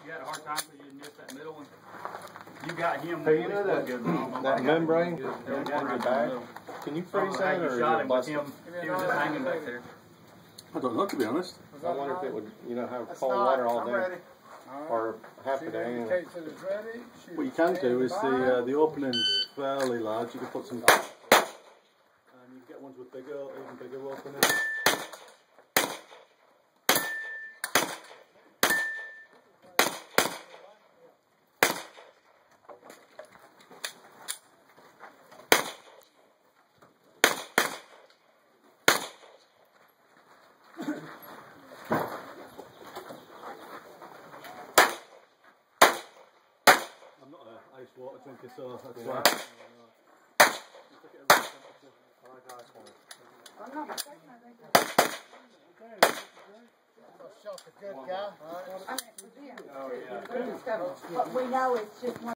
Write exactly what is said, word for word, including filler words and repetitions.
had a hard time because you missed that middle one. You got him. Hey, you know that, good, that membrane in in your bag? Can you freeze that, or shot is him it with busted? him. He was just hanging back there. I don't know, to be honest. I wonder if it would, you know, have cold water all day, or half a day. Anyway. What you can do is the uh, the opening's fairly large. You can put some, and you can get ones with bigger, even bigger openings. I'm not an ice water drinker, so that's why. I'm not mistaken, I think that's a good guy. I mean, for them. But we know it's just one.